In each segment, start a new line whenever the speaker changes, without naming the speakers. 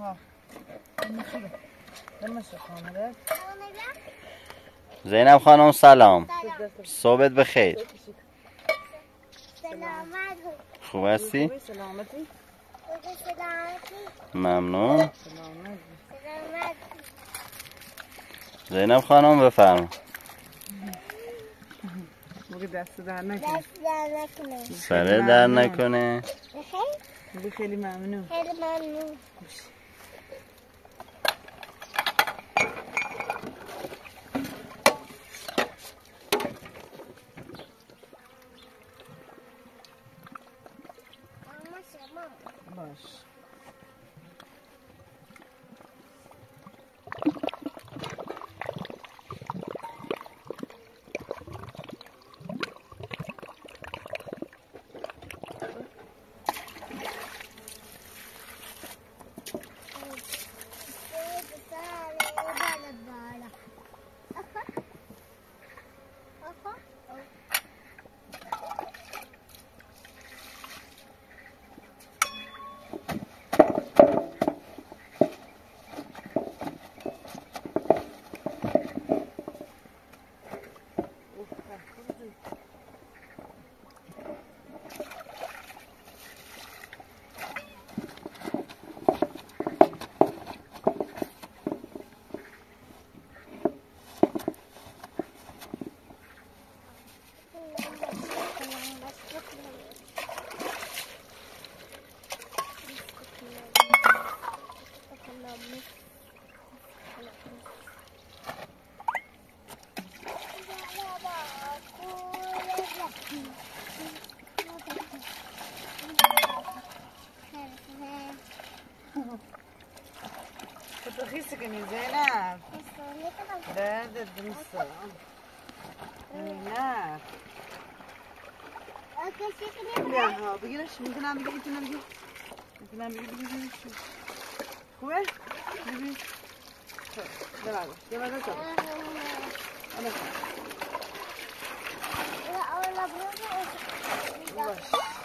ها
زینب خانم سلام. صبحت بخیر.
سلامت.
خوب هستی؟
سلامتی.
ممنون.
سلامت.
زینب خانم بفرما.
بگی دست در نکنه.
دست در نکنه.
سره در نکنه.
بگی خیلی ممنون.
خیلی ممنون.
باش. خيسك يا زينب برد الدمسة زينب لا ها بقيلش ممكن اعمل ايه تنام ممكن اعمل ايه بقيلش خوي بيبي يلا يلا يلا انا لا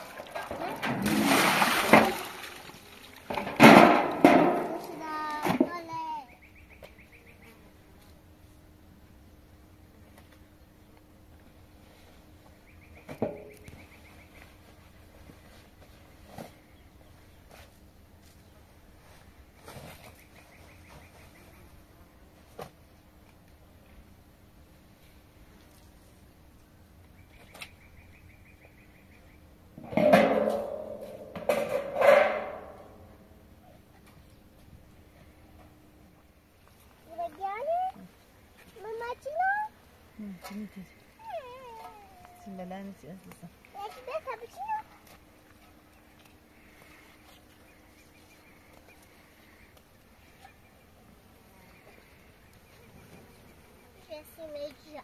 Simbalansi asla.
Belki de cappuccino. Kesinlikle.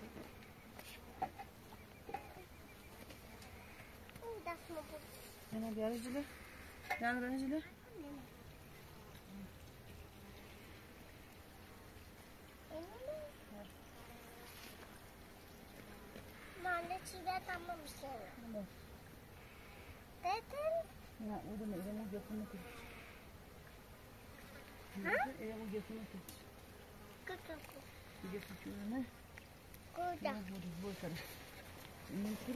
Yana bir aracılı. Yana bir aracılı.
Çiğdem tamammışlar. Dedin?
Ne oldu ne? Elimi götürmek için.
Ha?
Elimi götürmek için.
Götür.
Götür ne?
Burada.
Bu taraf. Ne kuru?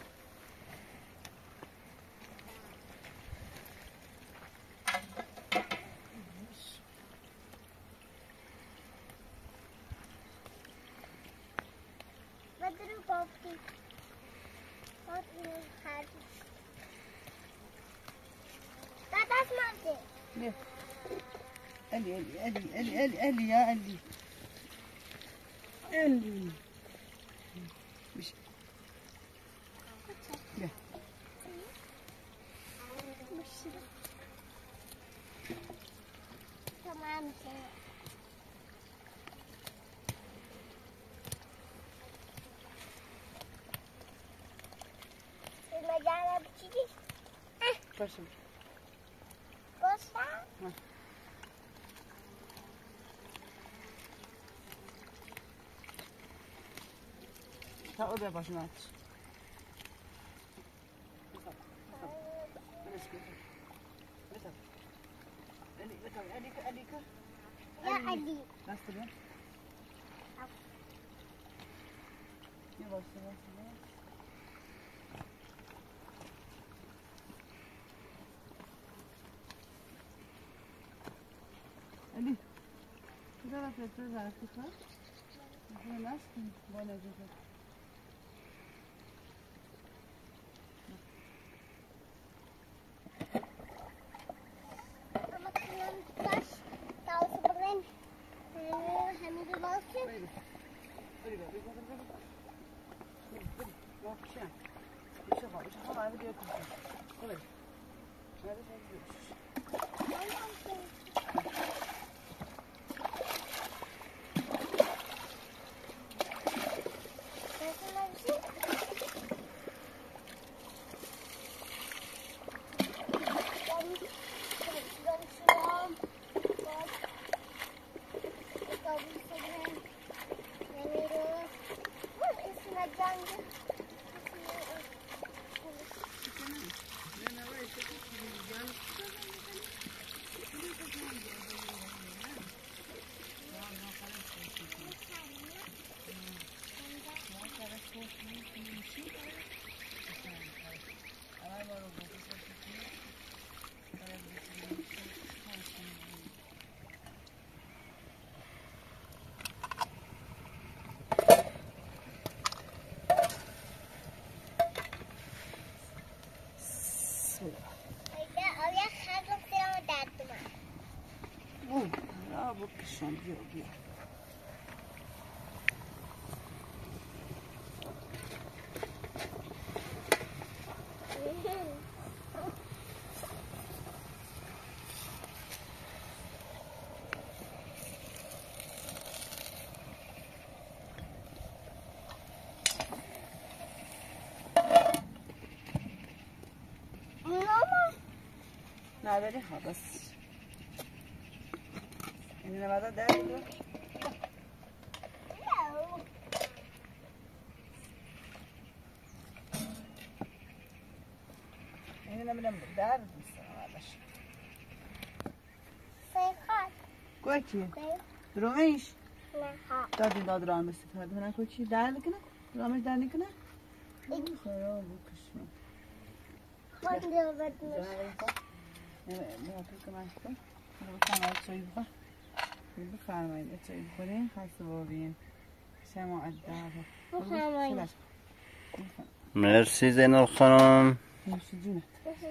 Badru popti.
Ne? Ali ya Ali. Ali. Biş. Gel.
Tamam. Mecara biçici.
Başım.
Kosta.
Ta o da başına aç.
حليب
دست بیا یه واسه علی کجا رفت تو ظرفی کار؟ اینجا نست بالا جزد
ama kıyam taş tavsı bugün hamidi balkı
بری بری بری بری بری ما کشم بشه خواه علی بیاد کشم بری بری بکشم بیا بیا نداری خواه بس این نمادا داری دو این نمیدم در دوست نماداش
سیخات
کوی چیه؟ درومش؟
نه
دادی داد رام بسید هرده هنه کوی چیه؟ در نکنه؟ رامش در نکنه؟ خراب بکشم
خود رو بدمش
مرتب که مشکل بخواهم چایی بخواه بفرمایید چایی بخورین خسته بابین شما عدده
بفرمایید
مرسی زینب خانم
مرسی جونه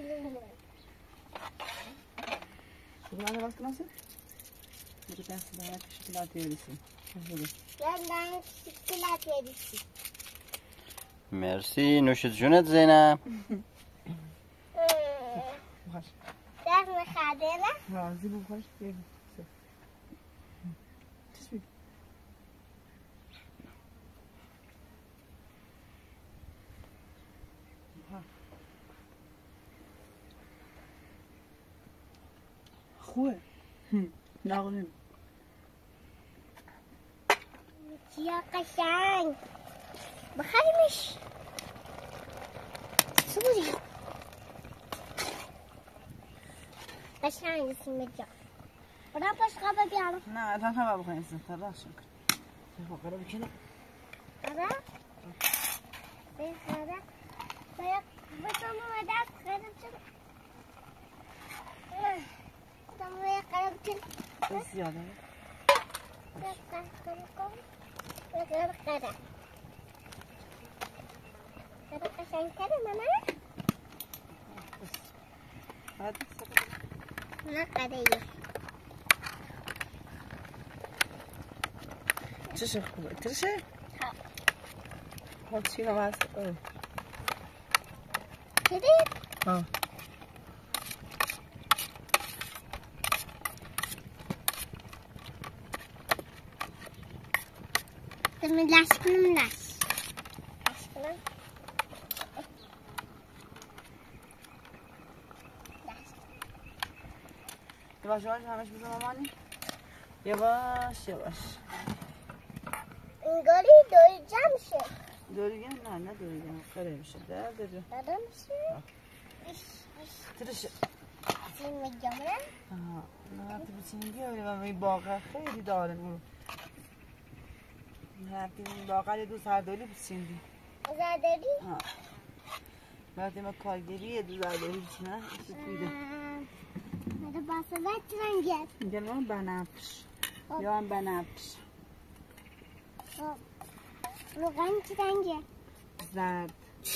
شکلات وقت ناسید؟ بگه دست دارد که شکلات یادیسی
یادم شکلات یادیسی
مرسی نوش جونت زینب
بخواش
دست نخواده نه؟
راضی بخواش بگه چیز بگه خوبه نقلیم
یا قشنگ بخریمش سوری قشنگ سیمه جان برا باشقا بیارم
نه تنها بخواهیم استخدار راست شکر فقره بکنه
آره بخره باید بسامو دست خیلی چون بسامو یک قرب چون
بس زیاده
Kada قشنگ کرده ماما نه قدایه
چشه خوبه ترشه؟
ها
حال چی هم هست
کدید؟
ها
من لاش کنم لاش کنم
یواش یواش همش بزن مامانی یواش یواش
انگاری دوری جمع شد
دوریگن نه دوریگن خیلی میشه در داره
دادا میشه؟
ترشه
بسیم میگم نه؟
نه تو بچینی بیاری و این باقر خیلی داره اون رفتیم این باقر دو سرداری بچینی
زرداری؟
رفتیم ما کارگری دو سرداری بچینه سفیده
ماذا باصلات رنجات؟
اینجا من بنفش یا هم بنفش
روغن چه رنگه؟
زرد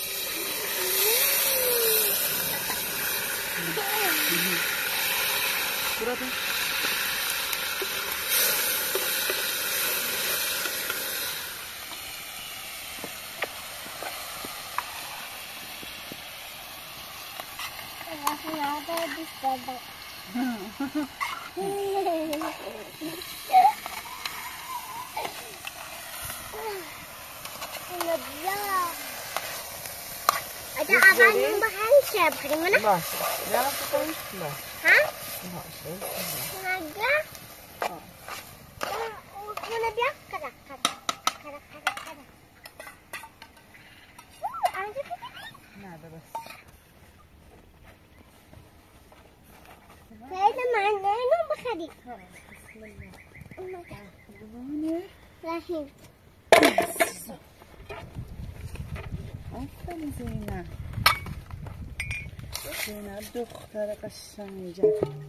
براتون
Nada de espada. Ada abang bahal siap hari mana?
باش نه بکنیش باش
Ha?
باشه
Naga? Mana dia? Kada. Ada kita.
نه بس
Saya mana nak berkhadi?
بسم الله
Rahim.
آفرین زینب زینب دختر قشنگه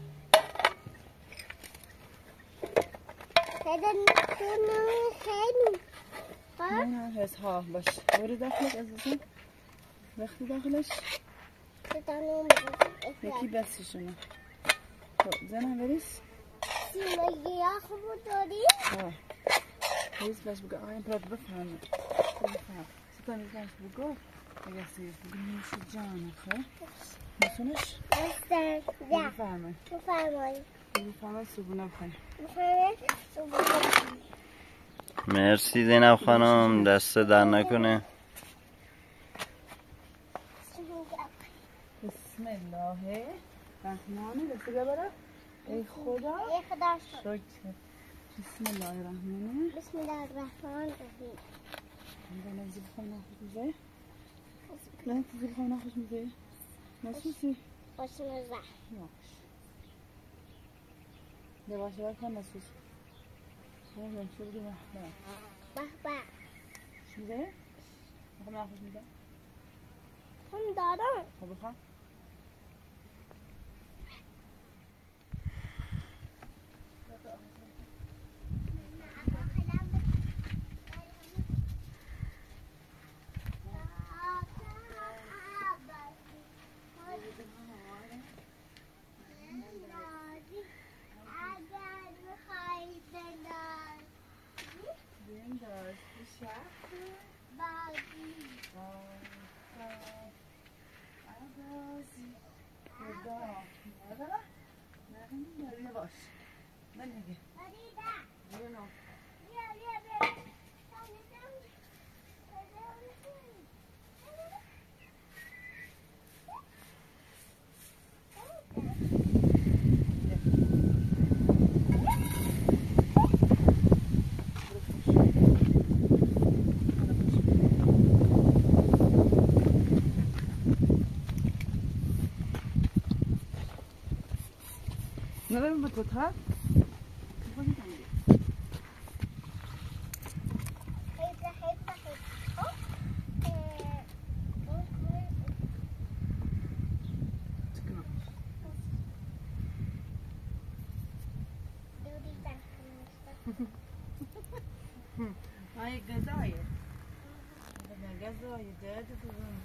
Saya nak khadi.
نه هست ها باش برو داخلش عزیزم وقتی داخلش
Tanam.
یکی بسیشونه خب زنم بریز
Lagi aku tadi.
ها بریز باش بگو آقایم پرات بفهمه بفهم ستا میزنش بگو اگر سیف بگو نوش جانه خب نسونش
Ustaz. Ya.
بفهمه
Faham.
بفهمه صبونه بخواه
Faham.
مرسی زینب خانم دست در نکنه
بسم الله الرحمن دسته ببره ای خدا شکر بسم الله الرحمن
بسم الله الرحمن الرحیم.
عندنا نزيد خلنا ناخذ مزايا لا تزيد خلنا ناخذ مزايا نسوسي
بسم الله.
ياش دابا شباب كان نسوسي هاي شو بدي واحدة
Baba.
شو مزايا خلنا ناخذ مزايا
Kan darah.
طبخها نبیم بطوطها هاي قزاير قزاير جادة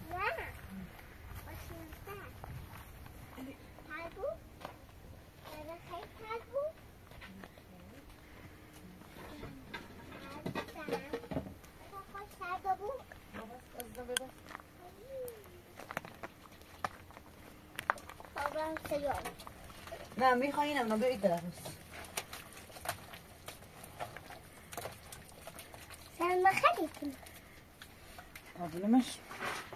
نه میخوایی اینم به این طرف است
Sen bakar
قابلمش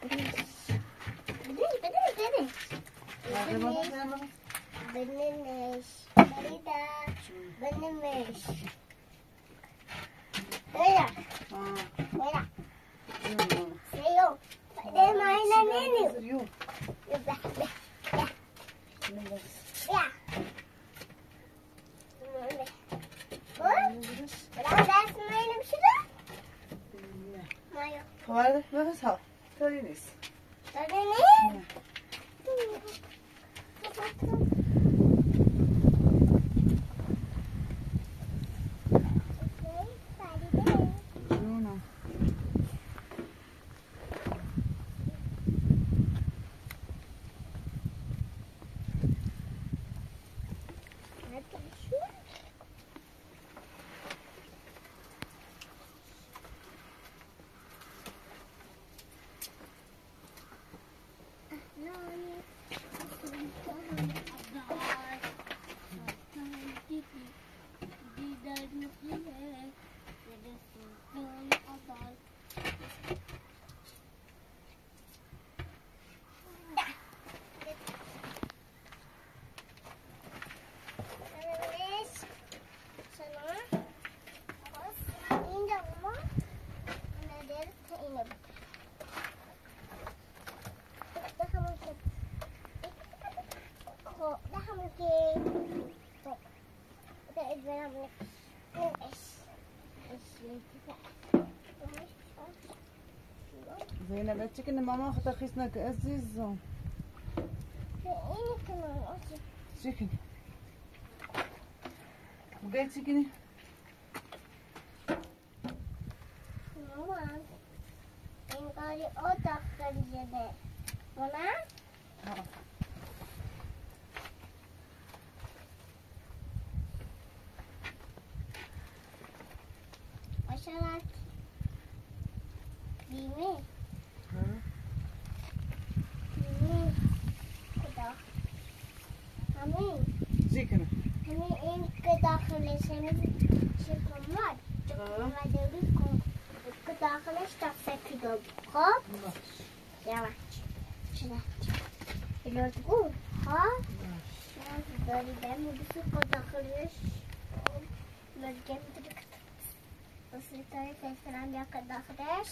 Benemiş. Marida. Benemiş. Böyle. Böyle. Seyo. Benim aynen neyim?
يو
Yok be.
خبره بس ها طوری نیست
داره نه؟
جونم زينب تشكن ماما خطر خيسنا عزيزة تشكن بقى تشكني
ماما این کاری اتاق خریده ماما اشارت بیمه بیمه کدا همین
تشكن
همین این که داخلش همین شکمات اومده بود که داخلش دسته کدا خب یواش شده الاتقو ها داری دارم بسو که داخلش لگه میده بس تایی تفرام یا که داخلش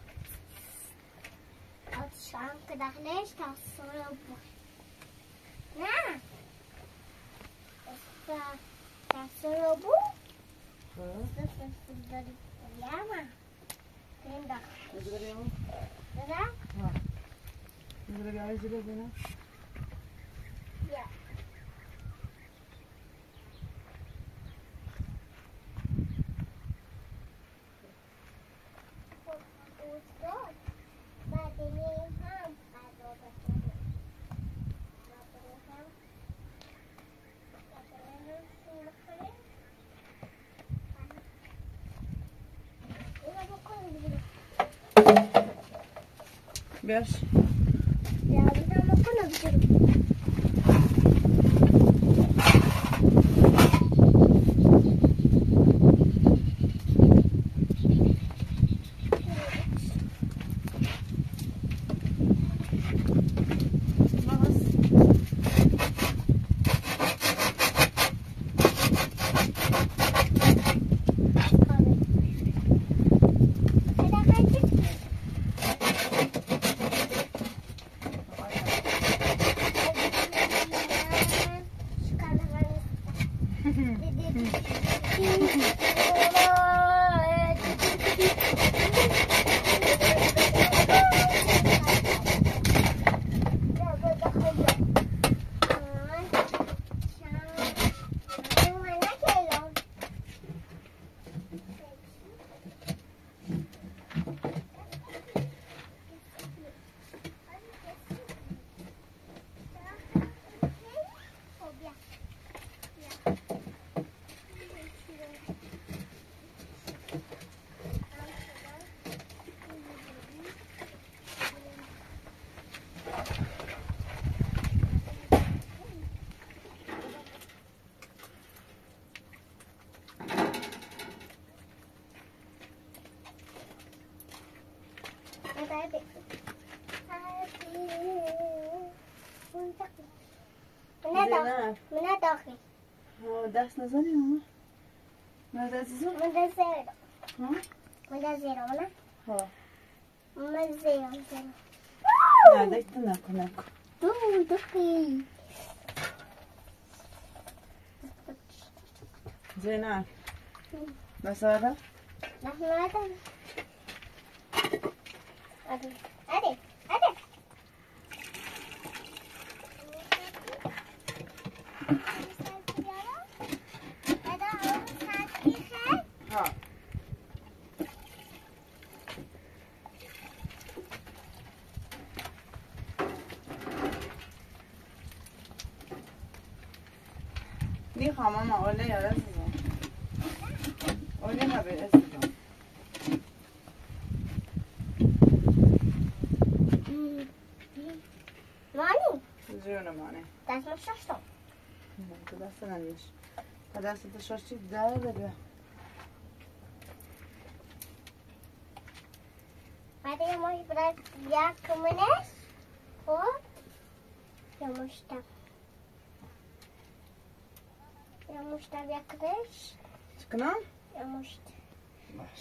آتشان که داخلش تصویر بود نه تصویر بود داری یاما این داخل
نزغري يوم
داره
نزغري عايز يلا زينب
یا
بيش
یا بیدم کنم برو من داخل
دست نزنی ماما من دست زن
من زیرو
ها
من زیرو نه
ها
من زیرو
نه دست نکن
دوخی
زينب بس هذا
نه Hadi. Hadi. Hadi.
ها نی خواهم اوله یا رسیدم اوله ها به رسیدم
Mani,
جونه مانه
das muss schon stop.
تو دست نمیش تا دست شاشی در بگه
Warte, ich muss vielleicht ja kommen es. Und ich muss da wirklich.
چکنم؟
Ich muss.
باش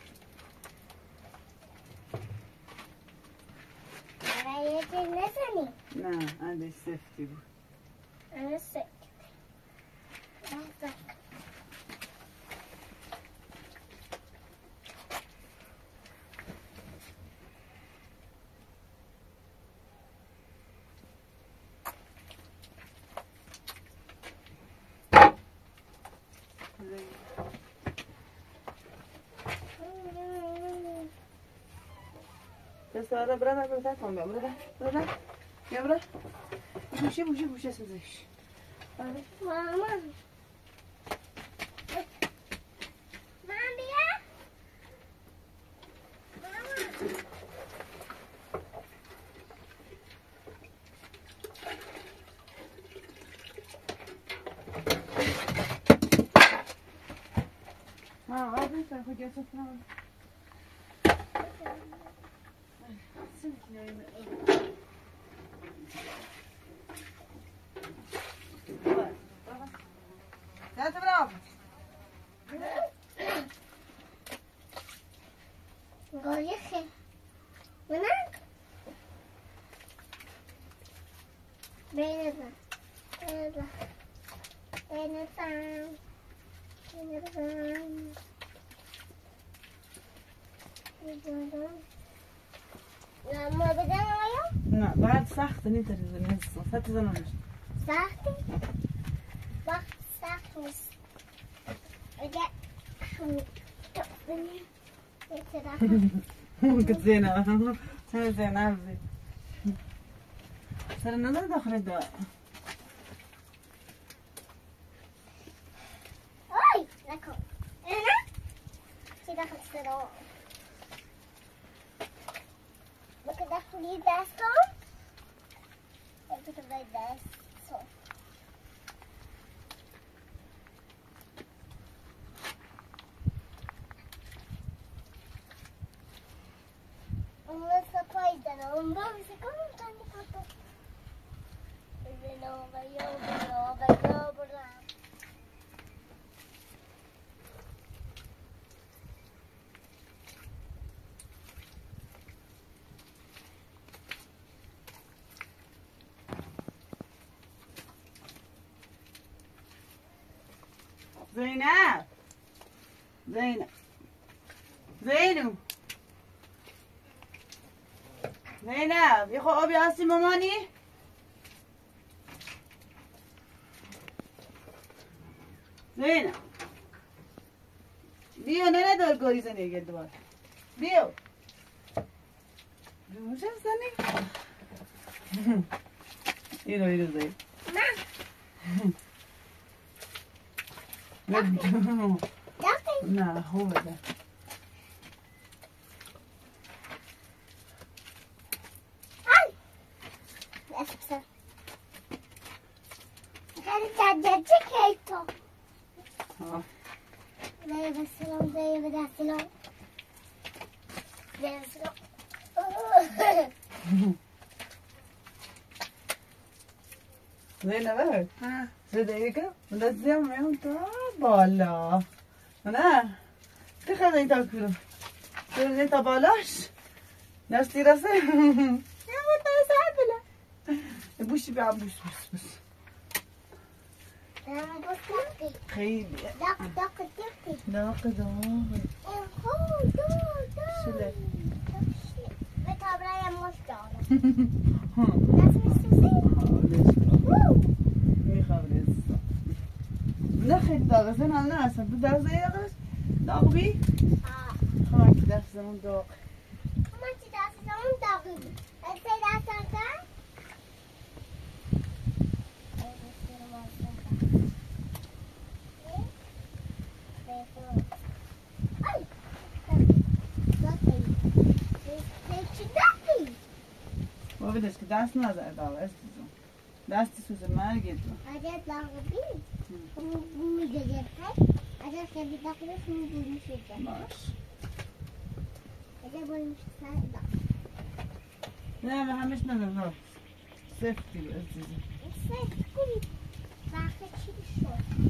Aber jetzt ist es nicht.
نه انده سفتی بود
Alles weg. Alles weg.
بس هذا برا برا تكون برا يا برا بوشي اسمزيش
Mama. Mama.
ها هذا خد يا سفران لا تبرع
Goyche. Mana? Beneza. Beneza. Beneza. Beneza. ما بدنا وياه؟
لا بعد ساخت انت النص فات زمان
ساختي؟ وقت ساخت رجع
كنت زينة زينة عبزي صار النظر داخل الدواء
اوي لكم هنا شي داخل السلام بك داخلي داسكم بك تبغي داسكم Vamos a cuidar, vamos a contar de papo.
زينب زينب زينب زينب يا خو ابي اسي ماماني زينب بيو نه دور گوری زنی گل دوباره بيو مش زنی يرو زين نه هو ده زينب زديك لازم يوم بالا انا تخذي تاكلوا تقولي انت بالاش نفسي راسي يا متى ساعدنا بوش بيعبوش بس خيب
دق دق دق
داق داق شلة
ماش دارم دست میسوزی؟
میخوام رزیستم نه خیلی داغه زن هم نه اصلا تو داغ زایی داغش داغ بی؟ خواهی که دست زمان داغ
من چی دست زمان داغی بی؟ سی دست زمان
بابا دست که دست نزد داغ استیزم دستی سوزه مرگید رو
اگر داغ بی میگه خیلی اگر خیلی داغ بی میگه میشه
باش
اگر باید میشه سر داغ
نه به همش ندارم رو سفتی رو استیزم
سفت کنید وقت چی شد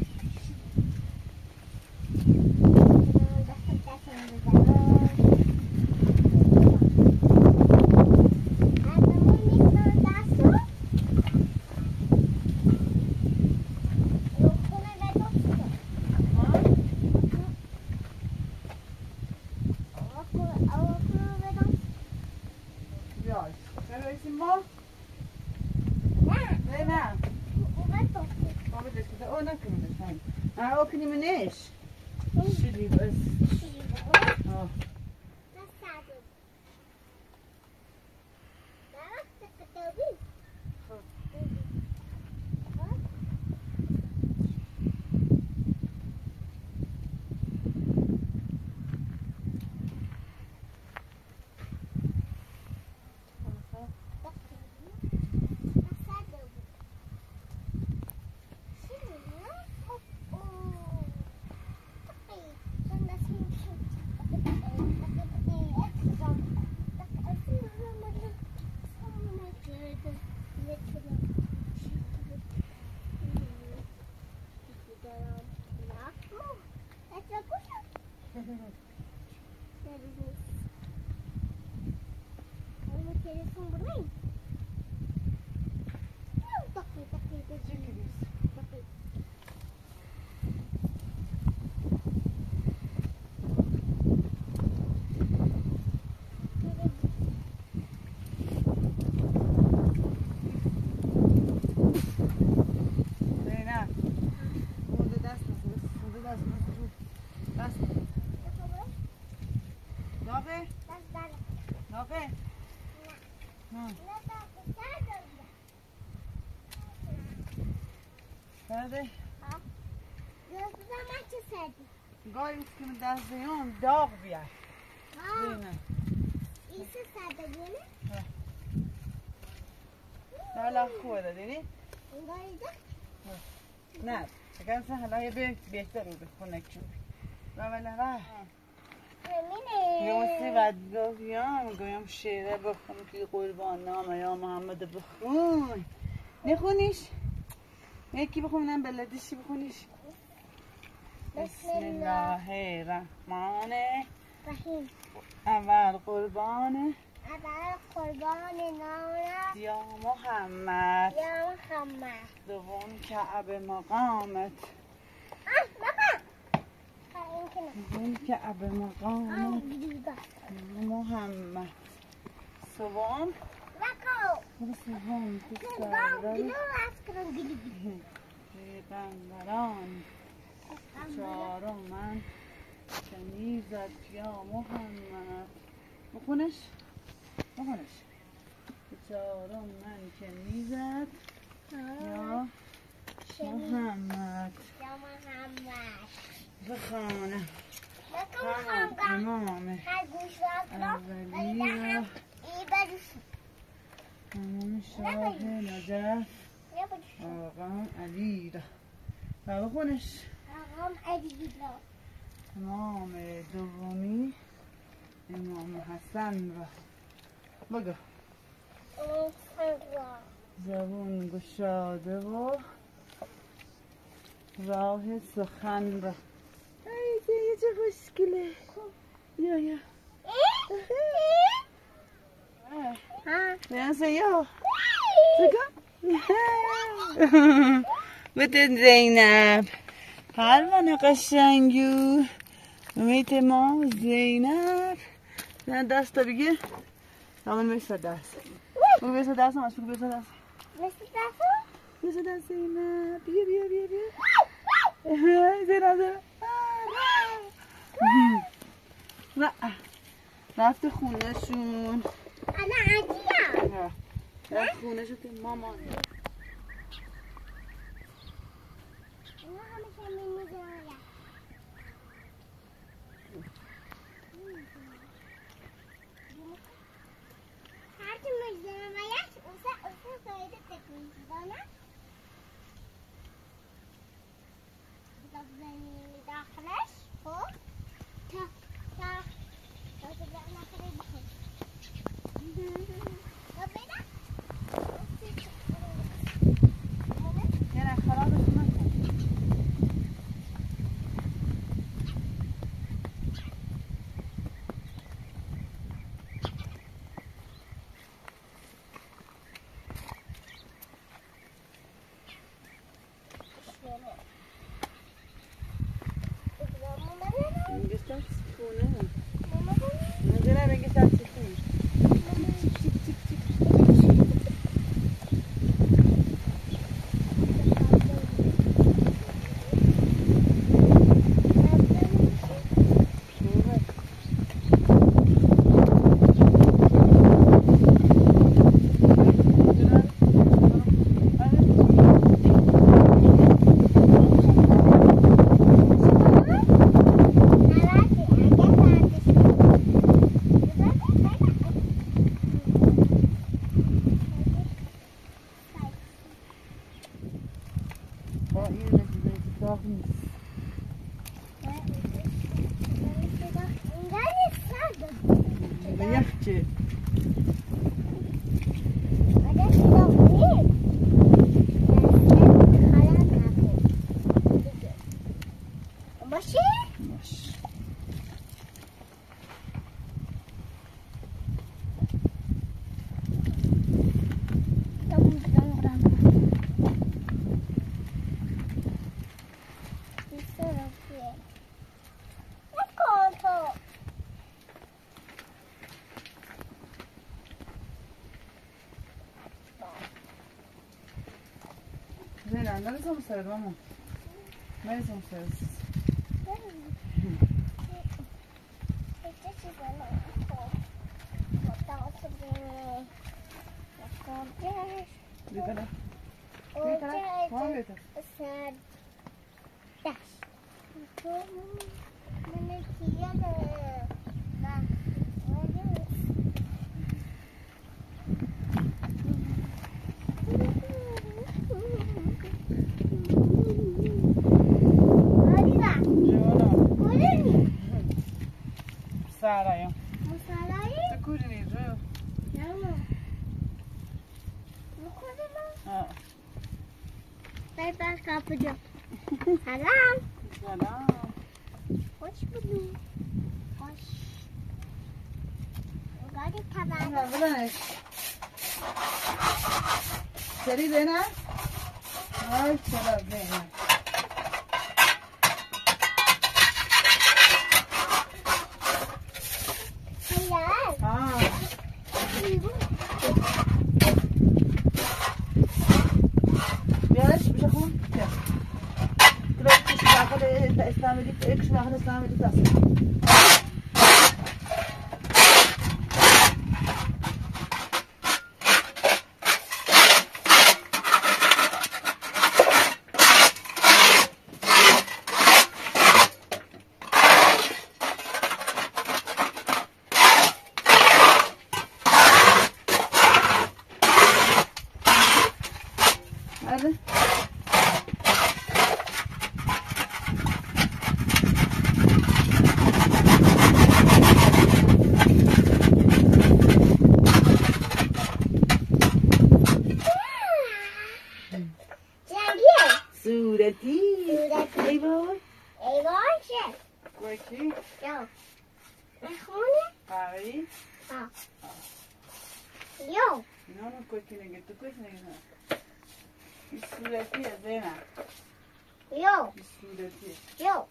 Åker med näs? Chili bus. Ja. Hadi.
Gözlüğüme çizerdim.
Gayet kimi dazıyon dağ bir yer. Değil mi?
İyisi serde böyle.
Hala خوبه دیدی؟
Gayda.
نه اگر مثلا حالا یه بهتر رو بخونه چون و ولی راه
Emine.
یوسی قد گویم شعره بخون که قربان نامه یا محمد بخون نخونیش؟ یکی بخونم بلدیشی بخونیش بسم الله الرحمن
الرحیم
اول قربان
نامه
یا محمد
یا محمد
دوم کعبه مقامت
بابا
دوم کعبه مقامت محمد سوم سوم پیغمبران چهارم من کنیزت یا محمد بخونش چهارم من کنیزت یا محمد بخوانم امام اولی را امام شاه نجف آقا علی را و بخونش امام دومی امام حسن را بگو زبون گشاده و راه سخن را ای زیه چه خوشگله یا بیان سیا بده زینب پروانه قشنگو امیت ما زینب نه دستا بگه دامن بسه دست بگو بسه دست همش بگو بسه دست بسه دست زینب بیا بیا بیا بیا زینب نه رفت خونه شون
انا عادیه
رفت خونه شون که مامان Dove siamo stati, mamma? Dove siamo stati? Saraya.
Saraya?
Tu kudini jo.
Yalla. Bu kudini?
Ha.
Ben kapacağım. Selam.
Selam.
Hoş bulduk. Hoş. Hadi tabağa.
Ha, bırak. Seri dena. Ay, selam dena. Surati. Ey boy.
Ey boy chef.
Koiki.
Yo. Mejone?
Aí.
Ah. Yo.
Não, não koiki ninguém. Tu koiki ninguém. Surati é dena.
Yo.
Surati.
Yo.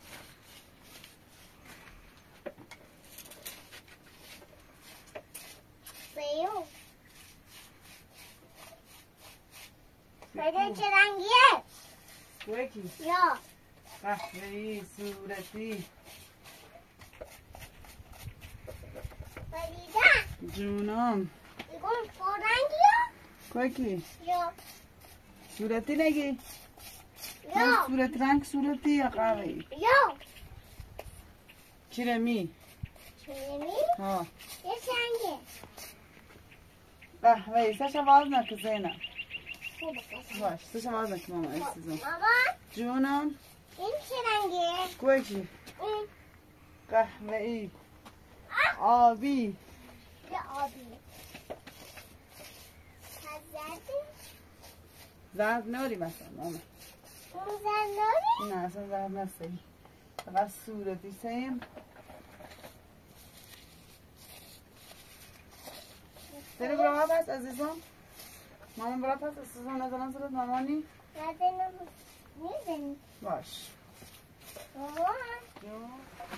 Veio. ببین چه رنگیه؟
یکی
یا
قهوه‌ای صورتی
بریده
جونم
ایگون پررنگیه
یکی
یا
صورتی نگی
یا
صورت رنگ صورتی یا قهوه‌ای
یا
کرمی
چونمی
ها
یه رنگه
قهوه‌ای سش آواز نکن زینب
خوبه قشنگ.
باش سش آواز نکن ماما عزیزم
ماما
جونم
این چه رنگه؟
یکی
این
قهوه‌ای آبی
یه آبی زردی؟
زرد ناری مثلا ماما
اون زرداری؟
نه اصلا زرد نستی فقط صورتی سیم داری برا پس عزیزم ماما برا پس عزیزم نزنم صورت مامانی
نزنم میزنی
باش
ماما
جون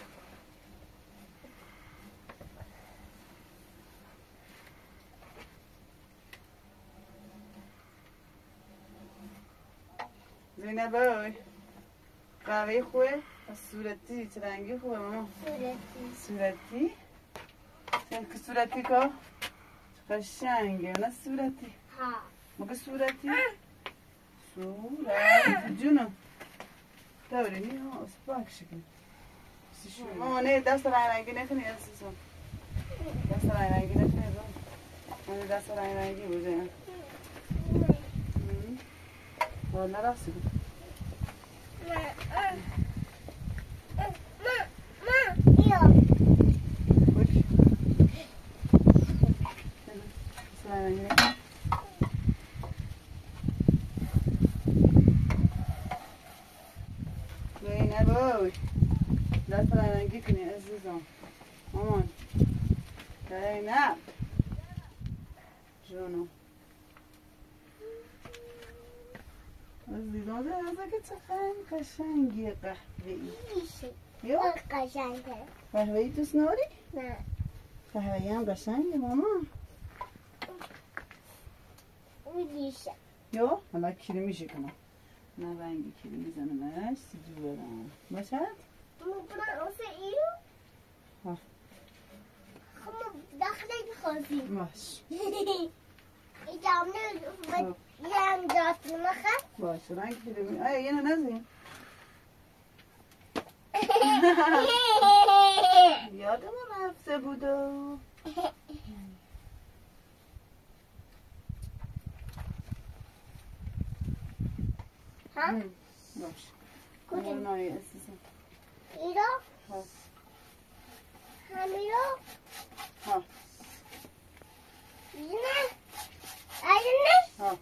زینب بای قهوه خوبه از صورتی چه رنگی خوبه ماما صورتی چه صورتی که قشنگه نه صورتی
ها
مگه صورتی صورت جونم داری نی ها اسپاک شکل ماما نه دست رنگی نکنی عزیزم دست رنگی نکنی من دست رنگی بوده والا راستی بود
بیا
خوش دست رنگی نکنی زینب اوی دست رنگی کنی عزیزم مامان زینب جونم عزیزم ده که چه قشنگی قهوه‌ای
میشه
یا
قشنگه
قهوه‌ای دوست نداری؟
نه
قهوه‌ای هم قشنگه ماما
میشه
یا حالا کریمی شکنم نه رنگی کریمی زنمش سیجو بدم باشد؟
ممکنه اوسه ایرو
ها
خب داخل خواستیم
باش
ایجامنه یم داست مخم
باش رنگ کریمی آیا یه نزیم یادمون رفته بودو
ها
باش
کدوم؟
نای عزیزم
ایرو
ها
همیرو
ها
اینه اینه
ها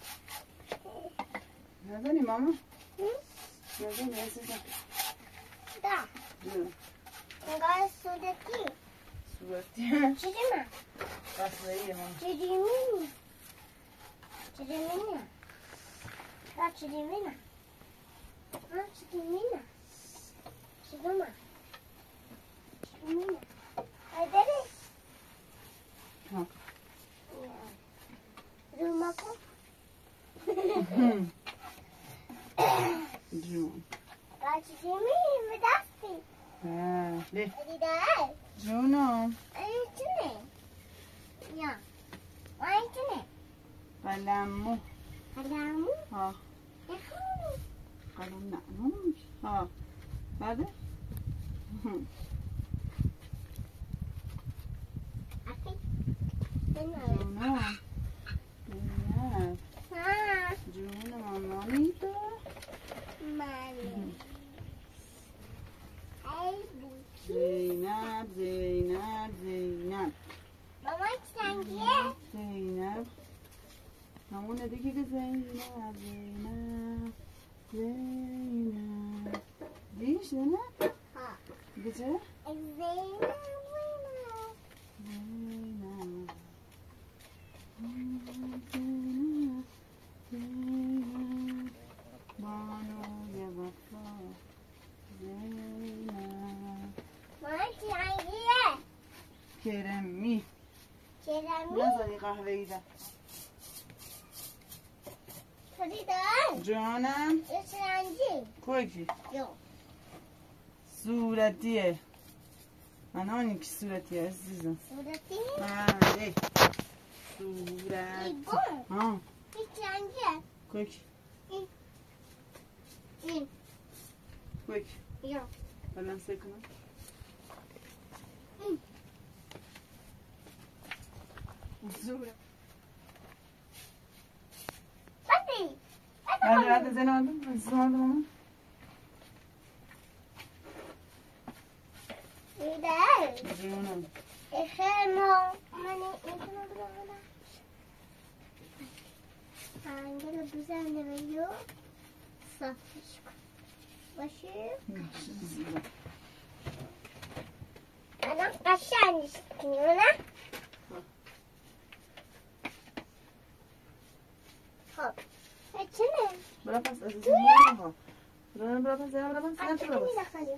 نزنی ماما
هم؟
نزنی عزیزم
دا
جون
انگار سودتی
صورتی
چیزی من
قهوه‌ای ماما
چیزی مینی چیزی مینی دا چیزی مینی ها چیزی مینی چیزی من چیزی مینی ایداری
ها
رو مکن
جون
دا چیزی مینی به دستی
بله
دیده
جونم
ایتونه یا ایتونه
قلمو
قلمو
ها
نخون
قلم نه نمیشه ها بله
اکی بنوی
جونم نه
ها
جون مامانی تو
مالی ای بوکی
زینب زینب زینب
ماما چه رنگیه؟
زینب همونه دیگه که زینب زینب زینب دیش نه؟
ها
دیگه چه؟
زینب
زینب زینب زینب بانوی وفا زینب
ماما چه رنگیه؟
کرمی
چه رنگی؟
نزدی قهوه ای ده
خریدن
جانم
یه سرنجی
کوکی
یو
صورتیه من آنی که صورتیه عزیزم
صورتی
بله صورت
ایبون
ها
این سرنجیه
کوکی
این
کوکی
یو
بلند سکنم صورت
بطی
بعد زن آدم عزیزم آدم ماما
ایده
جانم
خیلی من اینو بگم انگل بزنه بیو صافش کن باشه الان قشنگش کنیم نه خب چنه
برا پس عزیزم ها برا پس برا پس نه تو برا پس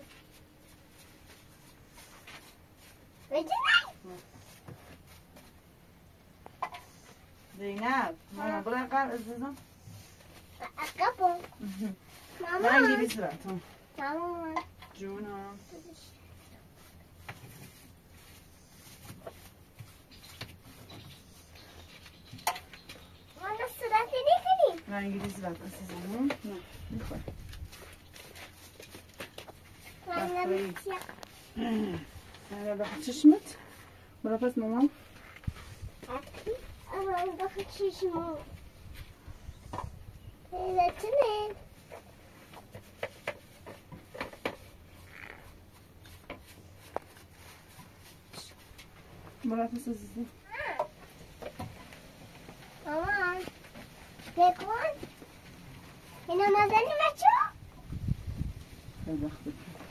زینب ماما برا قرار عزیزم
عقبم
من
ماما
انگلیس رفتم
ماما
جونم
ماما صورت نکنیم
من انگلیس رفتم عزیزم نه میخوای
من نمیتیم
برا بخور چشمت برا پس ماما
اما بخور چشمو چنه
برا پس عزیزم
ماما بکن اینو نزنی بچه
خیلی وقت